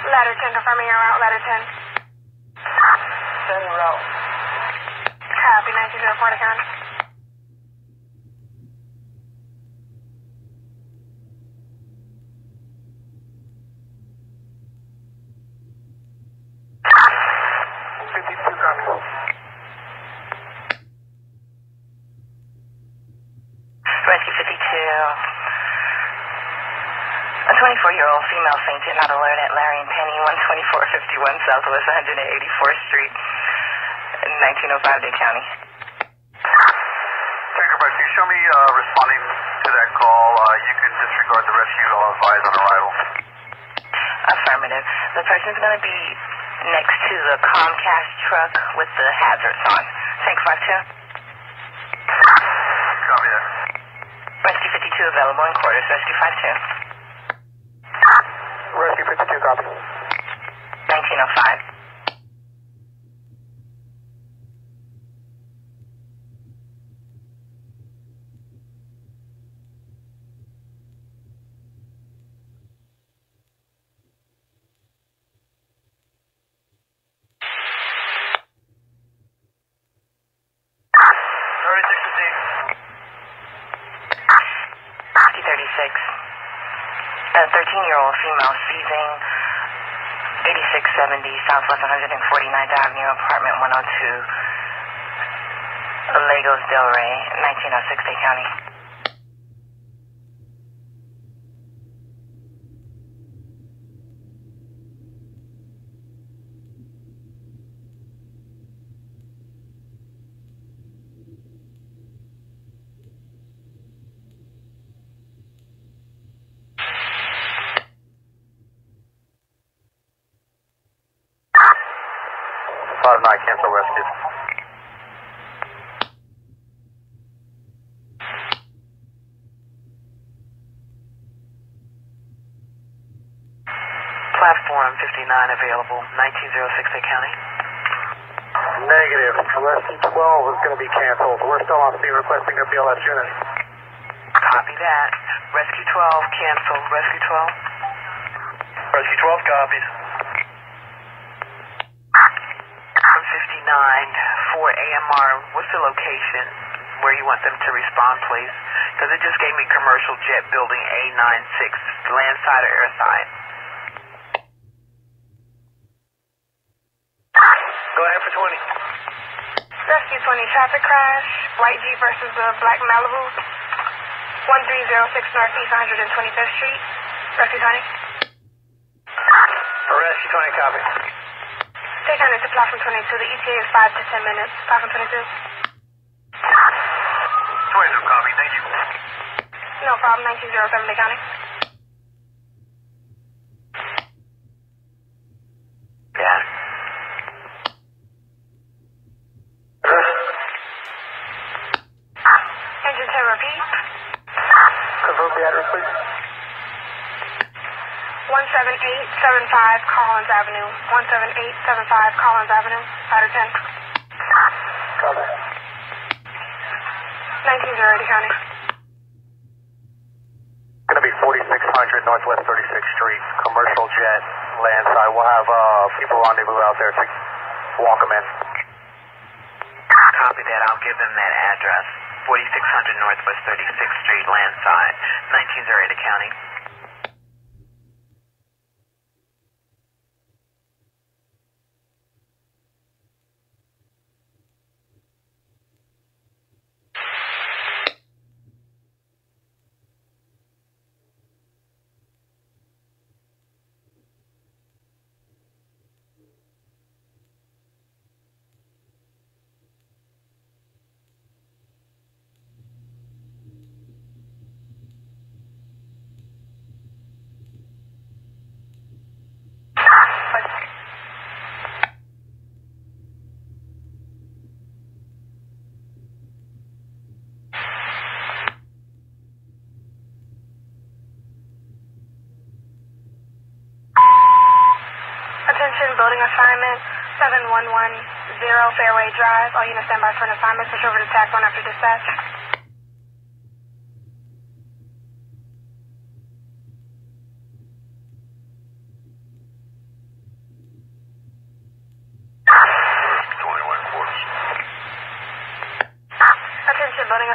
Ladder 10, confirming your route, ladder 10. Send route. Copy, 1904 to county. Rescue 52. A 24-year-old female fainted not alert at Larry and Penny, 12451 Southwest 184th Street, in 1905 Dade County. Take can you show me responding to that call? You can disregard the rescue. I'll advise on arrival. Affirmative. The person's going to be next to the Comcast truck with the hazards on. Tank 52. Copy that. Rescue 52 available in quarters. Rescue 52. Rescue 52, copy. 1905. A 13-year-old female seizing 8670 Southwest 149th Avenue, apartment 102, Lagos Del Rey, 1906 Dade County. Cancel rescue. Platform 59 available, 1906 Dade County. Negative. Rescue 12 is going to be canceled. We're still on scene requesting a BLS unit. Copy that. Rescue 12 canceled. Rescue 12. Rescue 12 copies. 59 for AMR. What's the location where you want them to respond, please? Because it just gave me commercial jet building A96, landside or airside. Go ahead for 20. Rescue 20, traffic crash, white Jeep versus a black Malibu, 1306 Northeast 125th Street. Rescue 20. Rescue 20, copy. Take on it to platform 22. The ETA is 5 to 10 minutes. Platform 22. 22, copy. Thank you. No problem. 1907 Dade County. Yeah. Engine 10, repeat. Confirm the address, please. 17875 Collins Avenue. 17875 Collins Avenue. Ladder 10. Copy. 1908 County. Going to be 4600 Northwest 36th Street, commercial jet, landside. We'll have people rendezvous out there to walk them in. Copy that. I'll give them that address. 4600 Northwest 36th Street, landside, 1908 County. Attention, building assignment 7110 Fairway Drive. All units stand by for an assignment. Switch over to TAC 1 after dispatch.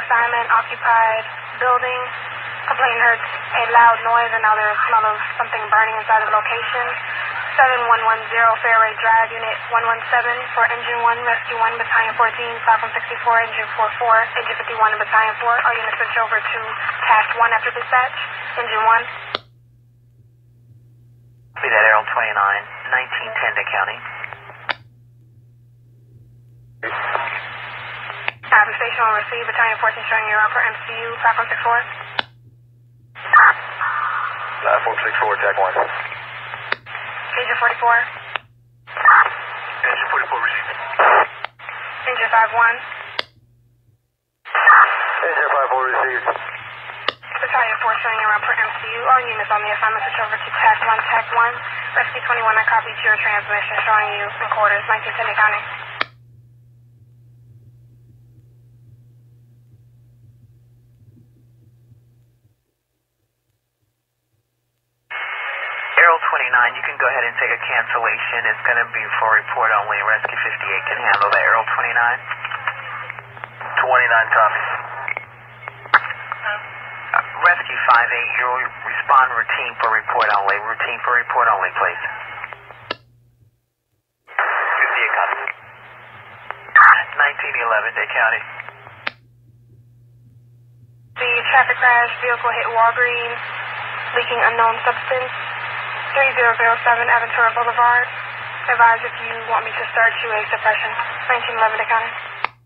assignment, occupied building. Complainant heard a loud noise and now there's a smell of something burning inside the location. 7110 Fairway Drive, Unit 117 for Engine 1, Rescue 1, Battalion 14, platform 64, Engine 44, Engine 51, and Battalion 4. All units switch over to Task 1 after dispatch. Engine 1. Be that Arrow 29, 1910 to county. Station will receive Battalion 14 showing you around for MCU, platform 64. Platform 64, Tech 1. Engine 44. Engine 44 received. Engine 51. Engine 54 received. Battalion 4 showing you around for MCU. All units on the assignment switch over to TAC 1, TAC 1. Rescue 21, I copied your transmission showing you in quarters, 1910 County. Arrow 29, you can go ahead and take a cancellation. It's going to be for report only. Rescue 58 can handle that. Arrow 29. 29 copy. Rescue 58, you'll respond routine for report only. Routine for report only, please. 58 copy. 1911, Day County. The traffic crash, vehicle hit Walgreens, leaking unknown substance. 3007 Aventura Boulevard. Advise if you want me to start QA suppression. 1911 Day County.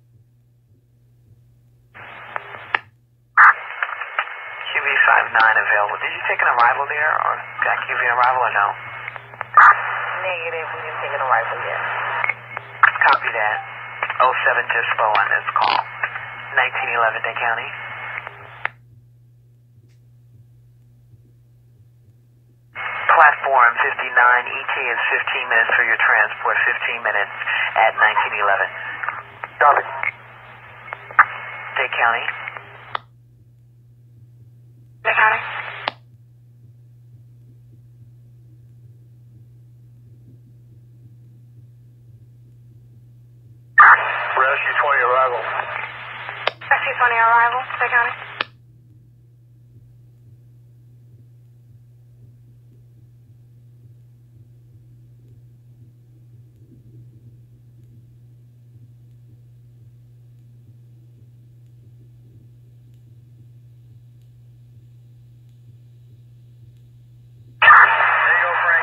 QB59 available. Did you take an arrival there, or got QB arrival or no? Negative, we didn't take an arrival yet. Copy that. 07 just slow on this call. 1911 Day County. Platform 59, ET is 15 minutes for your transport, 15 minutes at 1911. Copy. Day County. Day County. Rescue 20 arrival. Rescue 20 arrival. Day County. There you go, Frank.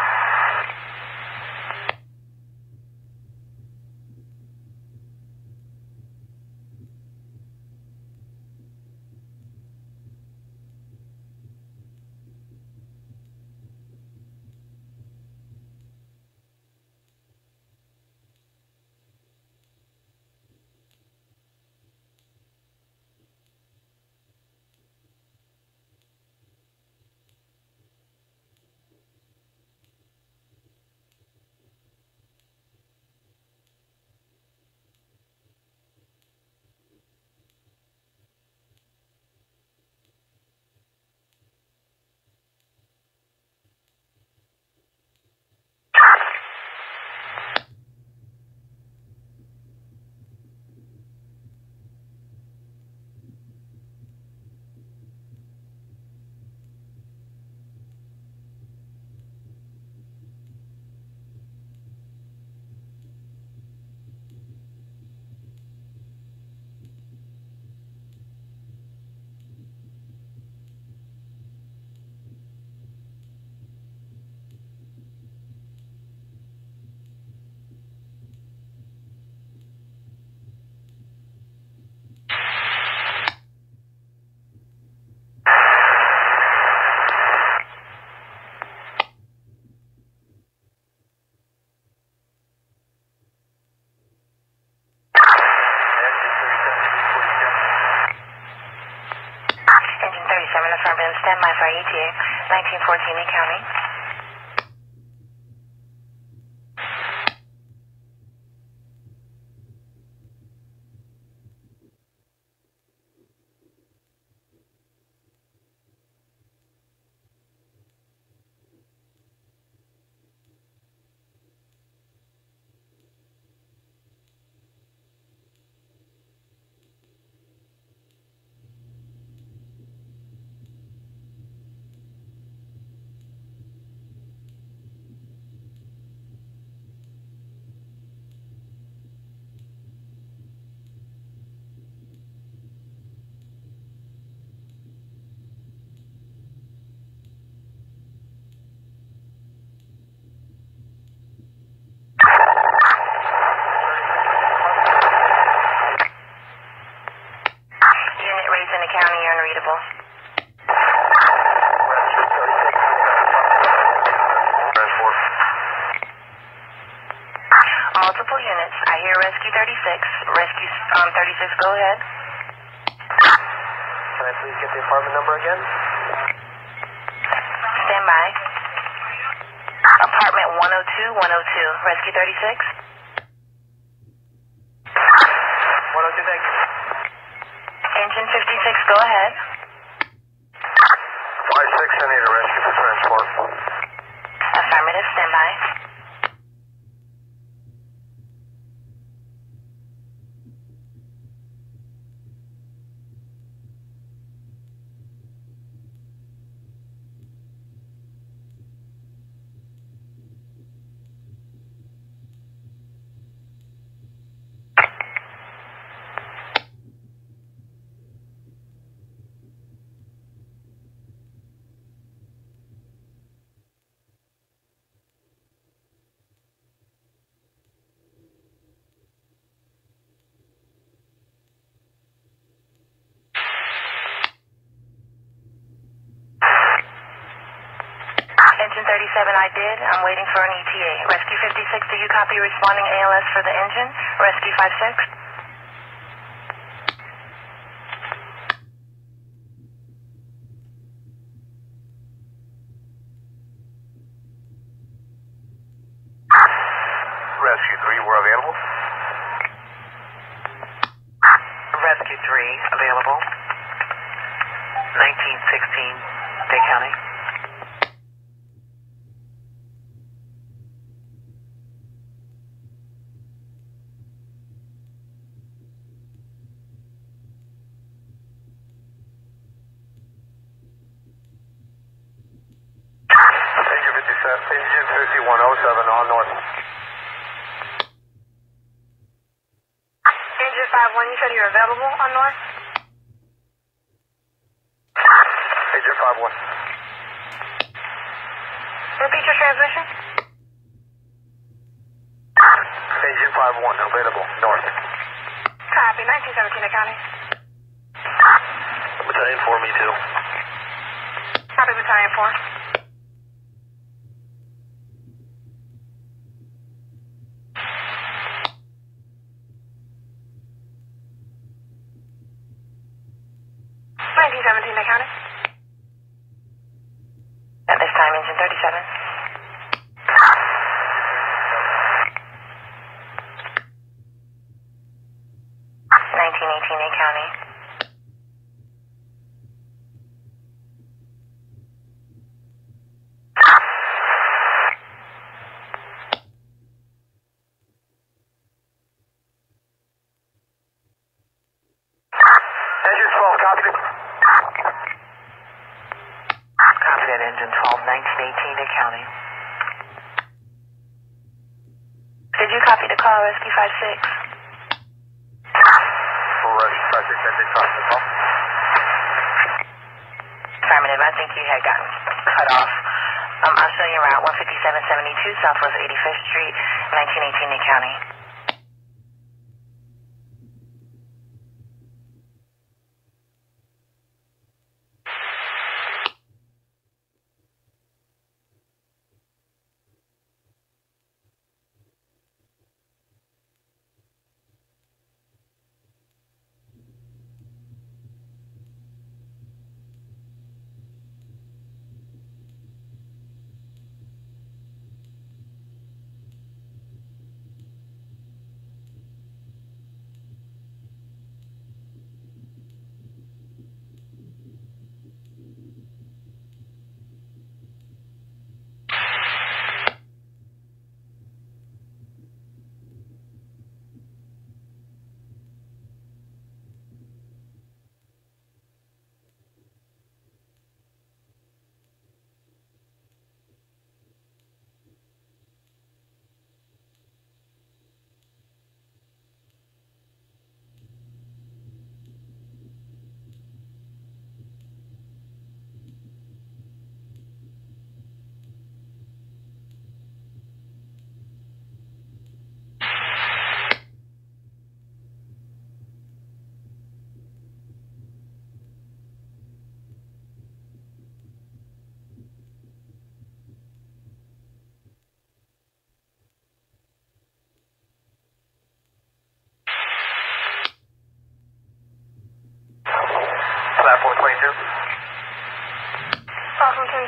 Engine 37, affirmative, standby for ETA, 1914 in County. I hear Rescue 36. Rescue 36, go ahead. Can I please get the apartment number again? Stand by. Apartment 102, 102. Rescue 36. 102, thank you. Engine 56, go ahead. 56, I need a rescue for transport. Affirmative, stand by. Engine 37, I did. I'm waiting for an ETA. Rescue 56, do you copy responding ALS for the engine? Rescue 56? Rescue 3, we're available. Rescue 3 available. 1916 Day County. Engine 5107 on north. Engine 51, you said you're available on North? Engine 51. Repeat your transmission. Engine 51, available, north. Copy, 1917 County. Battalion 4, me too. Copy, Battalion 4. County. At this time, engine 37. 1918 A County. Engine 12, copy. Copy that, Engine 12, 1918 Day County. Did you copy the call, Rescue 56? Rescue 56, I did copy the call. Affirmative, I think you had gotten cut off. I'll show you route 15772 Southwest 85th Street, 1918 A County.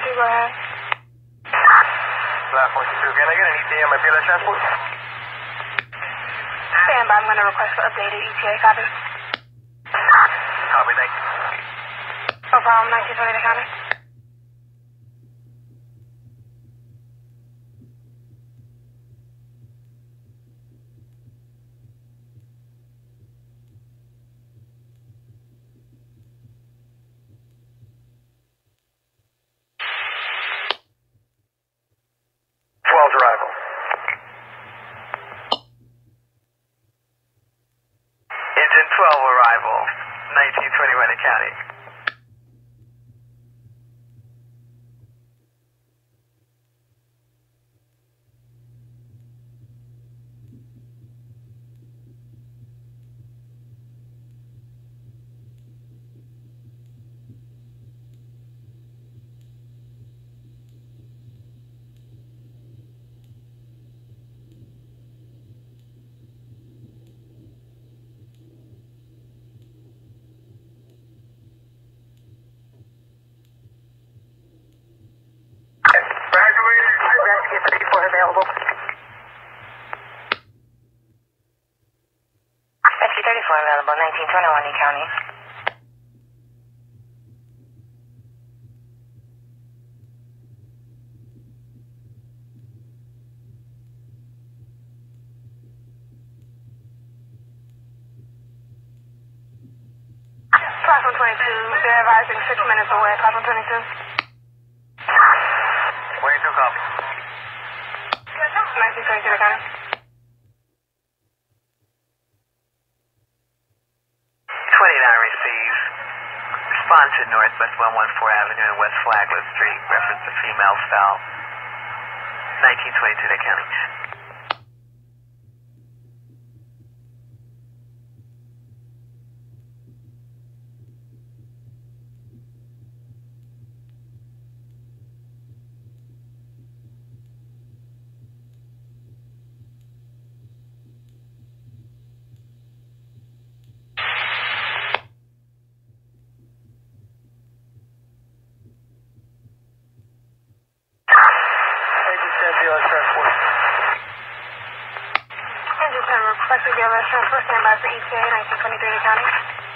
642, go ahead. Flight 42, can I get an ETA on my PLS transport? Stand by, I'm going to request for updated ETA, copy. Copy, thank you. No problem, 1920 to county. Arrival. Engine 12 arrival, 1920 Winter County. Rescue 34 available. Rescue 34 available, 1921 Lee County. Platform 22, they're advising 6 minutes away, platform 22. 22, copy. 1922 to county. 29 receives. Respond to Northwest 114 Avenue and West Flagler Street. Reference to female fell. 1922 to county. Engine 10, requesting BLS transfer, stand by for ETA, 1923 to county.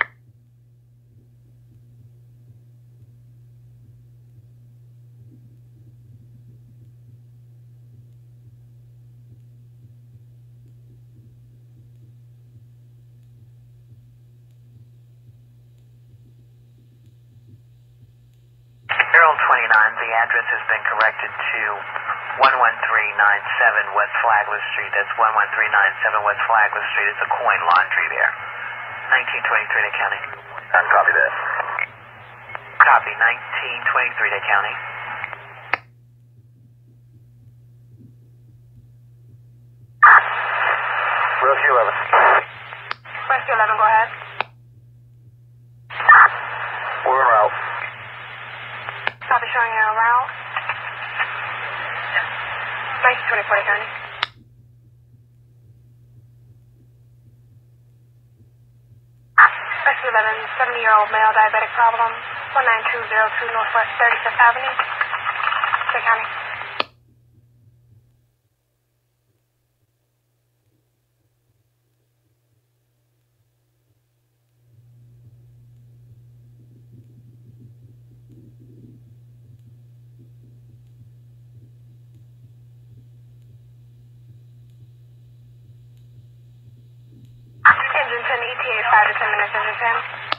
Harold 29, the address has been corrected to 11397 West Flagler Street. That's 11397 West Flagler Street. It's a coin laundry there. 1923 to county. And copy that. Copy, 1923 to county. Rescue 11. Rescue 11, go ahead. We're en route. Copy, showing you en route. 1924 to county. Rescue 11, 70-year-old male, diabetic problem, 19202 Northwest 35th Avenue, to county. Engine 10, ETA 5 to 10 minutes, engine 10.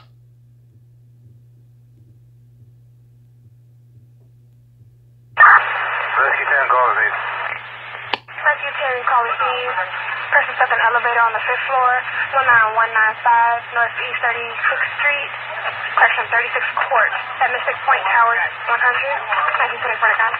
Rescue 10, call received. Rescue 10, call received. Person stuck in elevator on the 5th floor, 19195 Northeast 36th Street, correction, 36th Court, at Mystic Point Towers, 100, 1924 to county.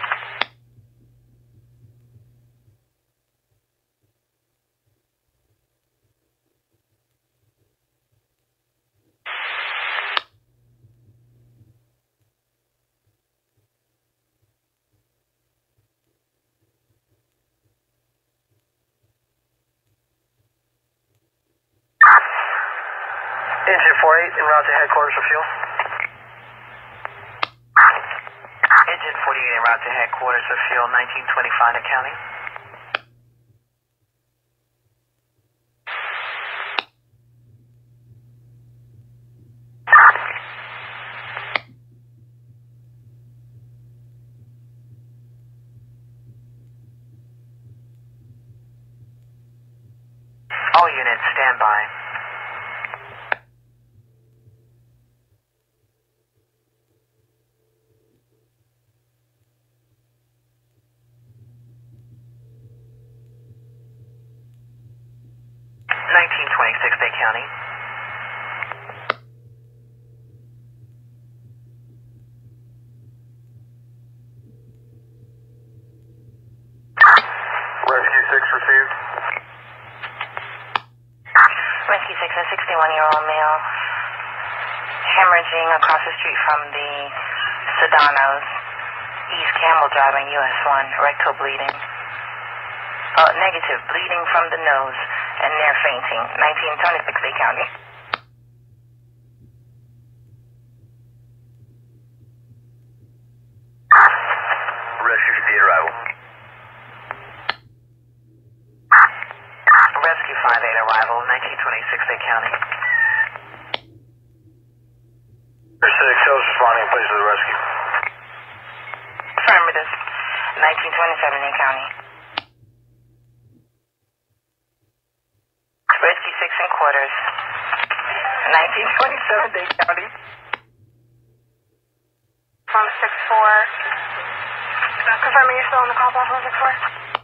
Engine 48, en route to headquarters for fuel. Engine 48 unit route to headquarters of Field 1925 County. All units, stand by. Bay County. Rescue 6 received. Rescue 6, a 61-year-old male, hemorrhaging across the street from the Sedanos, East Campbell Drive on US 1, rectal bleeding. Negative, bleeding from the nose and near fainting, 1926 Bay County. Rescue speed arrival. Rescue 5-8 arrival, 1926 Bay County. 6, Hills responding in place of the rescue. Affirmative, 1927 Bay County. Rescue 6 in quarters, 1927 Bay County. 164. Confirming you're still on the call, boss 164.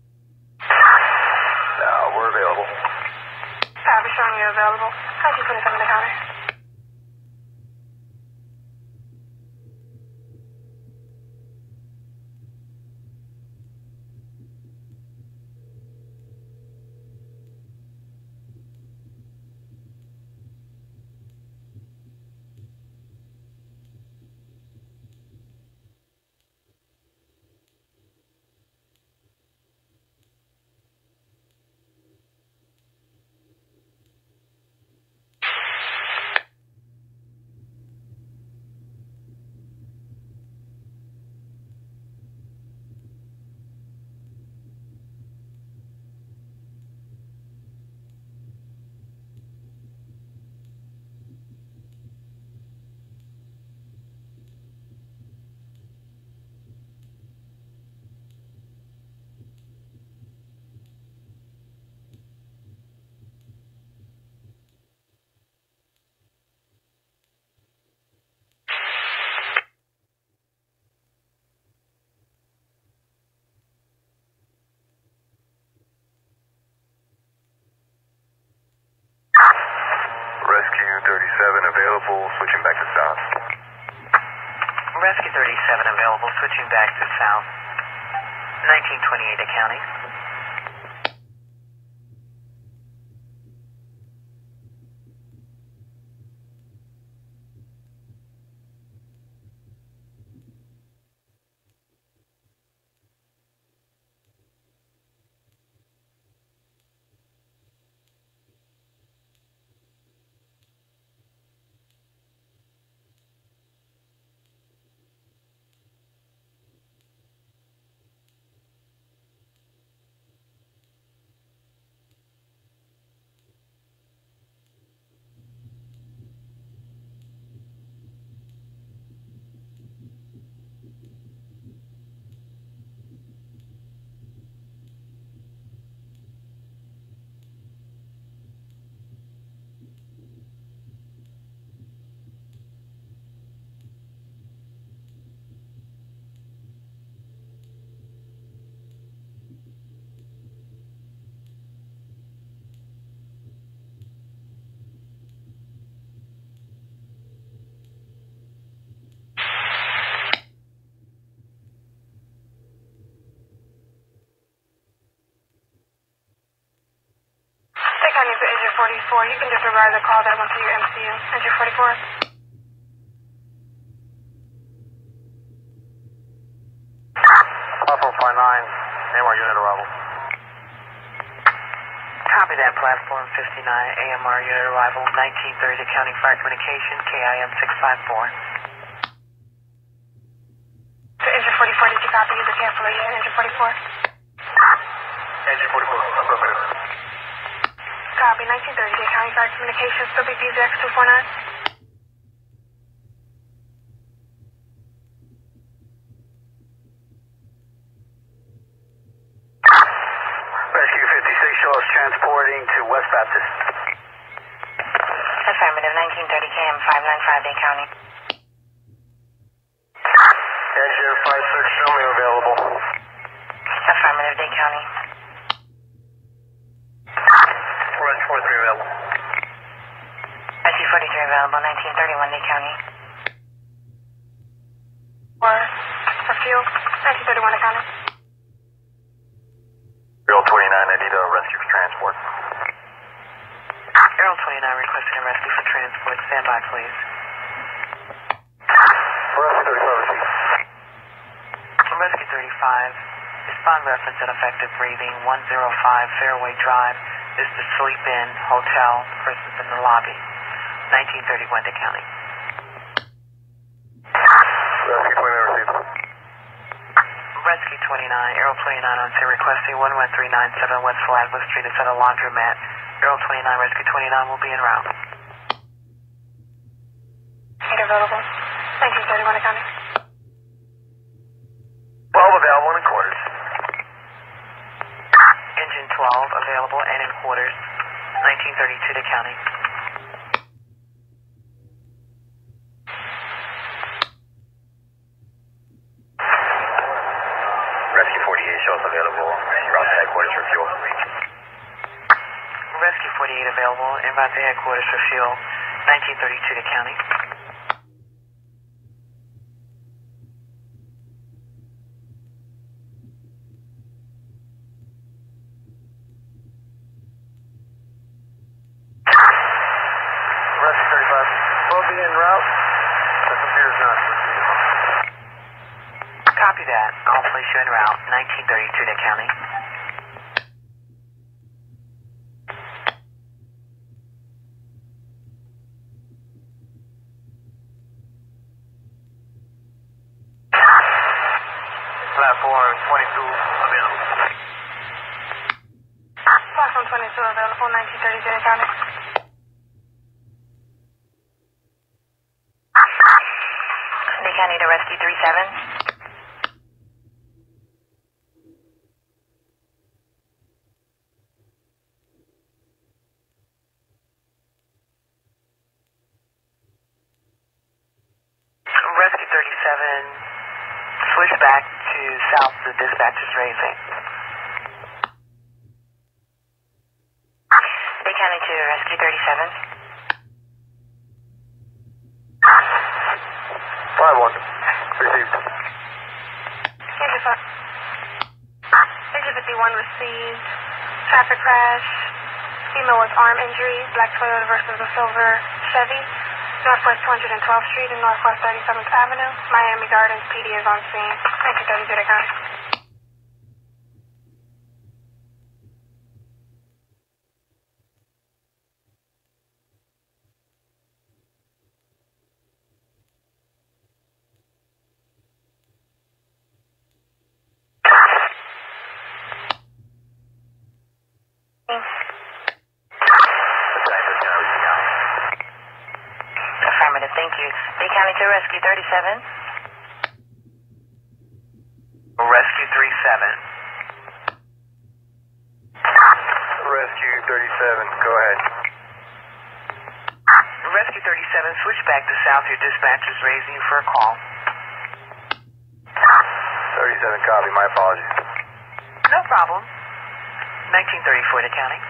We're available. I'll be showing you available. 1927 Bay County. Rescue 37 available, switching back to south. Rescue 37 available, switching back to south. 1928 County. For Engine 44, you can disregard the call that went to your MCU. Engine 44. Platform 59, AMR unit arrival. Copy that, platform 59, AMR unit arrival, 1930 County Fire Communication, KIM 654. To Engine 44, did you copy the cancellation, engine 44? Engine 44, affirmative. Copy, 1930, Dade County Fire Communications, still BPZX 249. Rescue 56, show us transporting to West Baptist. Affirmative, 1930 KM 595 Dade County. Engine 56, show me available. Affirmative, Dade County. Rescue 43 available. Rescue 43 available, 1931 Dade County. For fuel, 1931 Dade County. Aero 29, I need a rescue for transport. Aero 29 requesting a rescue for transport. Stand by, please. Rescue 35, receive. Rescue 35. Respond reference and effective breathing. 105 Fairway Drive. This is the Sleep Inn Hotel. Persons in the lobby. 1931 Dade County. Rescue 29, receive. Rescue 29, Aero 29 on scene requesting 11397 West Flagler Street. It's at a laundromat. Aero 29, Rescue 29 will be en route. Eight available, 1931 Dade County. 12 available in quarters. Engine 12 available and in quarters. 1932 Dade County. Rescue 48, show us available. Route to headquarters for fuel. Rescue 48 available en route to headquarters for fuel. 1932 Dade County. Rescue 35, will be en route. The computer's not receiving. Copy that. I'll place you en route. 1932 Dade County. Platform 22 available. Platform 22 available, 1930 Dade County. Dade County to Rescue 37. Rescue 37, switch back to south to dispatcher's raising. Dade County to Rescue 37. 5-1, received. Engine 51 received traffic crash. Female with arm injury, black Toyota versus a silver Chevy. Northwest 212th Street and Northwest 37th Avenue. Miami Gardens PD is on scene. 1930 Dade County. Affirmative, thank you. Dade County to Rescue 37. Rescue 37. Rescue 37, go ahead. Rescue 37, switch back to south. Your dispatcher is raising you for a call. 37, copy, my apologies. No problem. 1934 Dade County.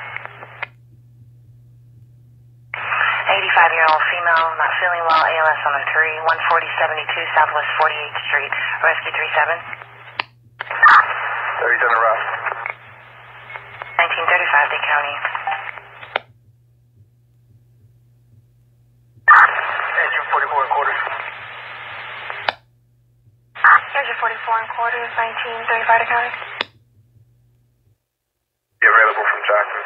85-year-old female, not feeling well, ALS on a 3, 14072 Southwest 48th Street, Rescue 37. 37 route. 1935 Dade County. Engine 44 in quarters. Engine 44 in quarters, 1935 Dade County. Be available from Jackson.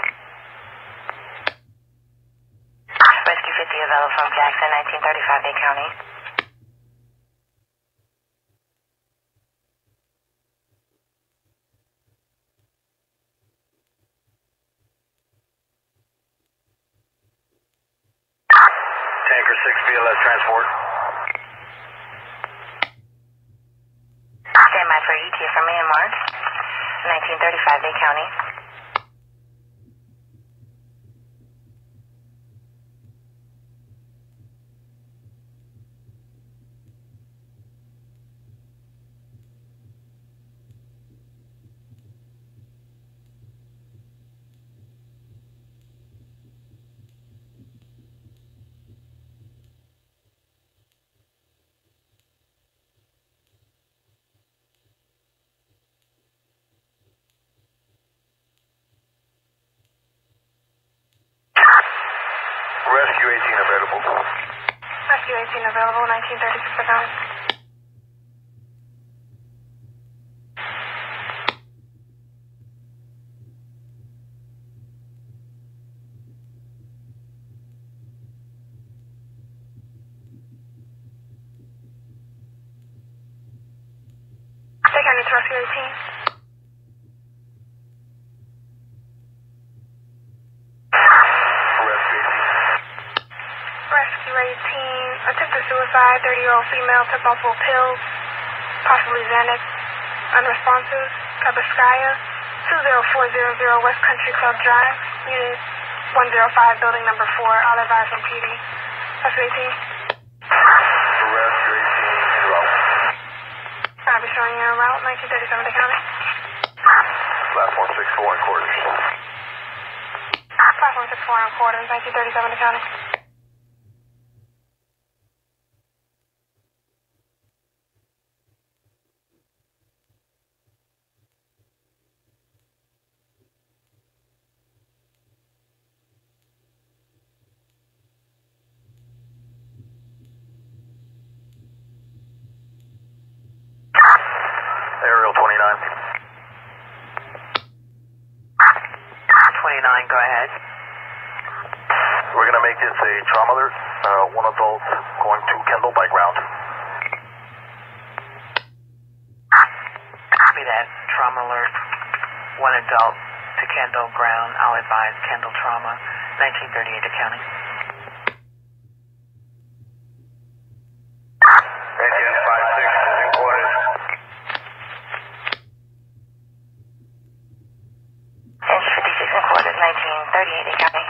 Rescue 50 available from Jackson, 1935 Dade County. BLS transport. Stand by for ETA from Myanmar, 1935 Dade County. Rescue 18 available. Rescue 18 available, 1936 account. Take on to Rescue 18. Rescue 18, attempted suicide, 30-year-old female, took multiple pills, possibly Xanax, unresponsive, Kabaskaya, 20400 West Country Club Drive, Unit 105, building number 4, all advised from PD. Rescue 18. Rescue 18 en route. I'll be showing you a route, 1937 to county. Platform 64 and quarters. Platform 64 and quarters, 1937 to county. Aerial 29. 29, go ahead. We're going to make this a trauma alert. One adult going to Kendall by ground. Copy that. Trauma alert. One adult to Kendall ground. I'll advise Kendall trauma. 1938 to county. Engine 56 is in quarters. Engine 56 and quarters, 1938 Dade County.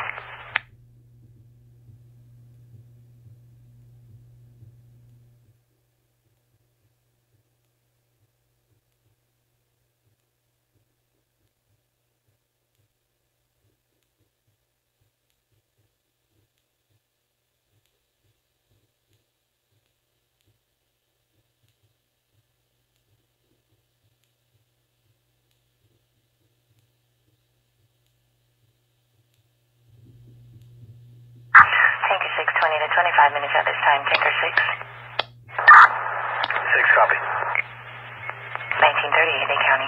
Tanker 6, 20 to 25 minutes at this time. Tanker 6. 6 copy. 1938 Dade County.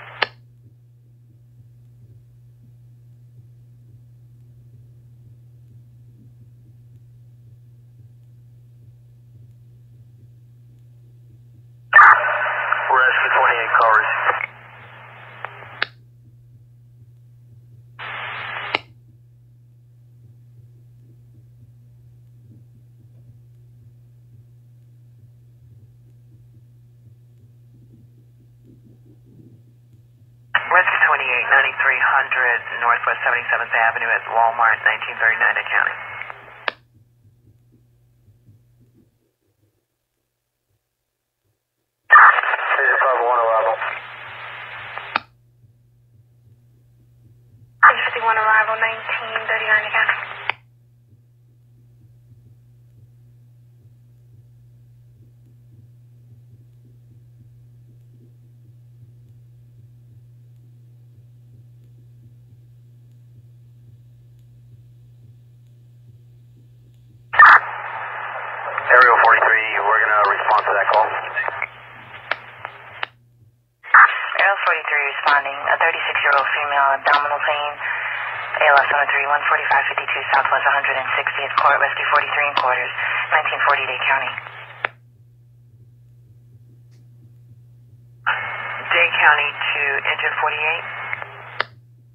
Rescue 28 covers. Rescue 28, 9300 Northwest 77th Avenue at Walmart, 1939 to county. Engine 51 arrival. Engine 51 arrival, 1939 to county. Aerial 43, we're going to respond to that call. Aerial 43 responding. A 36-year-old female, abdominal pain. ALS 103, 14552 Southwest 160th Court, Rescue 43 and quarters, 1940 Dade County. Dade County to engine 48.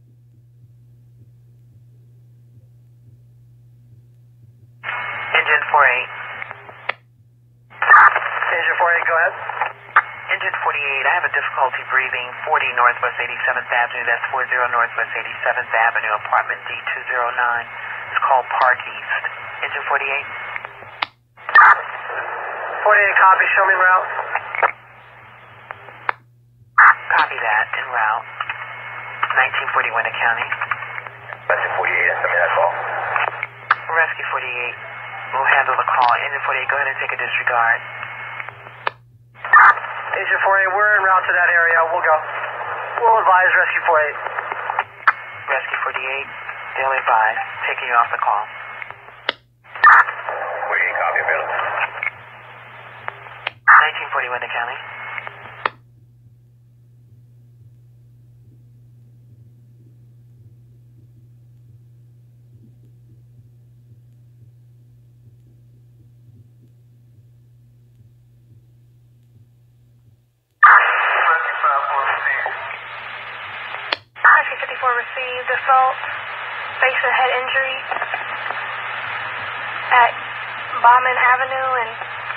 Engine Engine 48, go ahead. Engine 48, I have a difficulty breathing. 40 Northwest 87th Avenue, that's 40 Northwest 87th Avenue, apartment D209. It's called Park East. Engine 48. 48, copy, show me route. Copy that, en route. 1940 Winter County. Rescue 48, send me that call. Rescue 48 will handle the call. Engine 48, go ahead and take a disregard. Engine 48, we're en route to that area. We'll go. We'll advise Rescue 48. Rescue 48, they'll advise, taking you off the call. 48, copy, available. 1940 Winter County. Rescue 54 received assault, face and head injury at Bauman Avenue and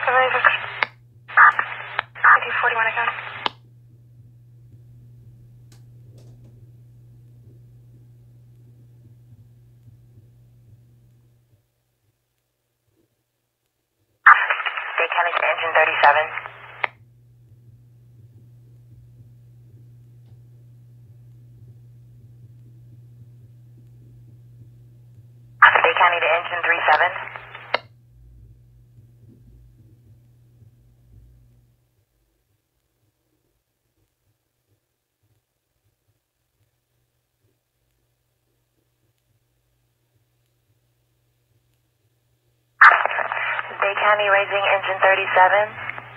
1940 Winter County. Dade County to engine 37. Dade County to engine 37. Dade County raising engine 37.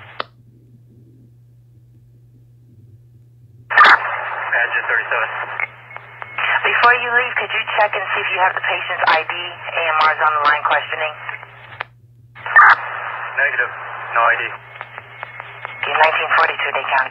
Engine 37. Before you leave, could you check and see if you have the patient's ID? AMR's on the line questioning. Negative. No ID. Okay, 1942 Dade County.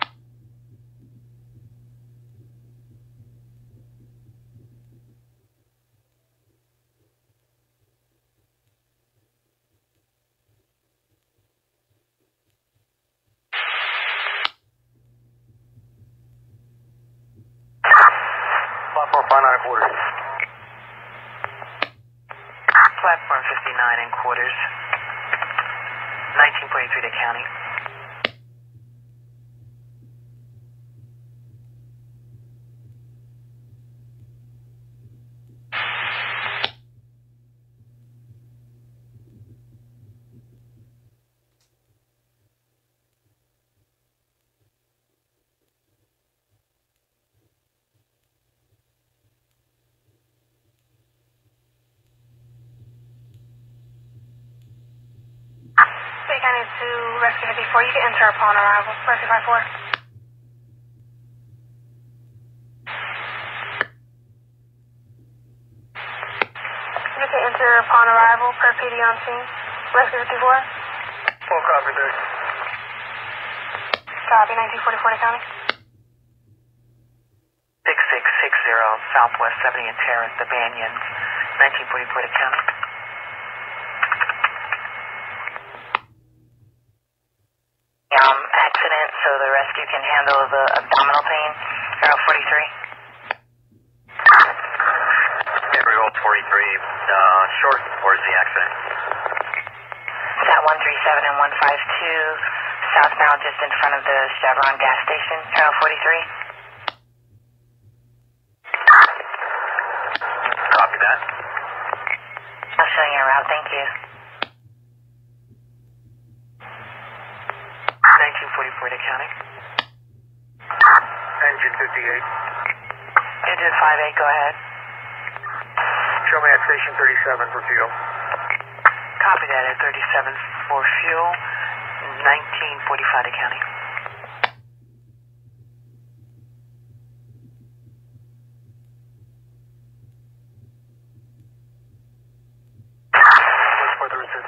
Platform 59 quarters. Platform 59 in quarters. 1943 to county. Dade County to Rescue 54. You can enter upon arrival. Rescue 54. You can enter upon arrival per PD on scene. Rescue 54. Full copy, there. Copy, 1944 County. 6660 Southwest 70th Terrace, the Banyans. 1944 to county. Accident, so the rescue can handle the abdominal pain. Arrow 43. Every old 43. Short. Where's the accident? It's at 137 and 152, southbound just in front of the Chevron gas station. Arrow 43. Copy that. I'll show you a route, thank you. 1944 to county. Engine 58. Engine 58, go ahead. Show me at station 37 for fuel. Copy that at 37 for fuel. 1945 to county. What's further assist?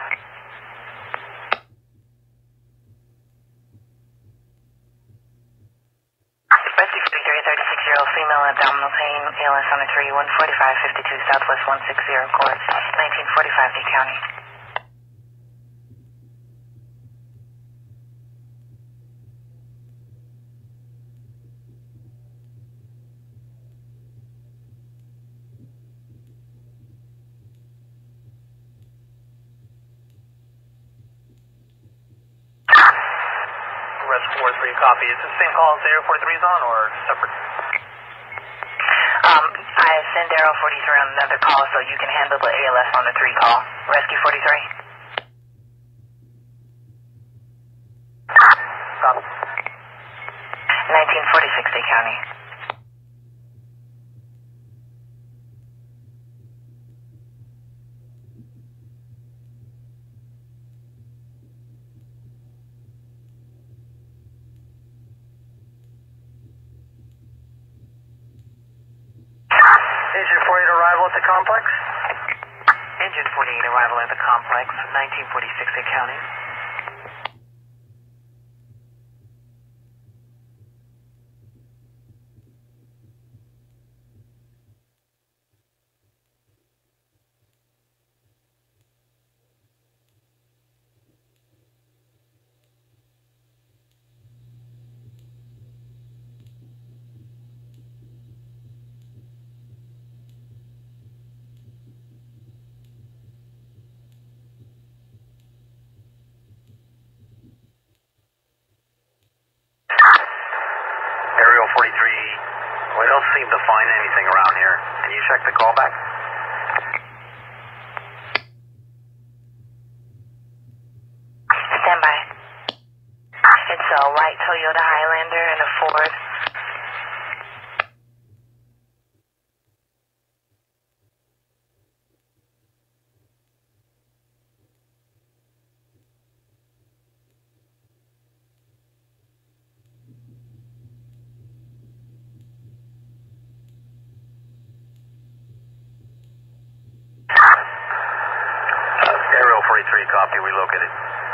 Rescue 53, 36-year-old female abdominal pain, ALS on a 3, 145, 52 Southwest 160 course, 1945 Dade County. copy. Is this the same call as Area 43's on, or separate? I send Arrow 43 on another call, so you can handle the ALS on the 3 call. Rescue 43. Copy. 1946 Dade County. Engine 48 arrival at the complex. Engine 48 arrival at the complex, 1946 Dade County. Aerial 43, we don't seem to find anything around here. Can you check the callback? Stand by. It's a white Toyota Highlander and a Ford. Aerial 43, copy, we located.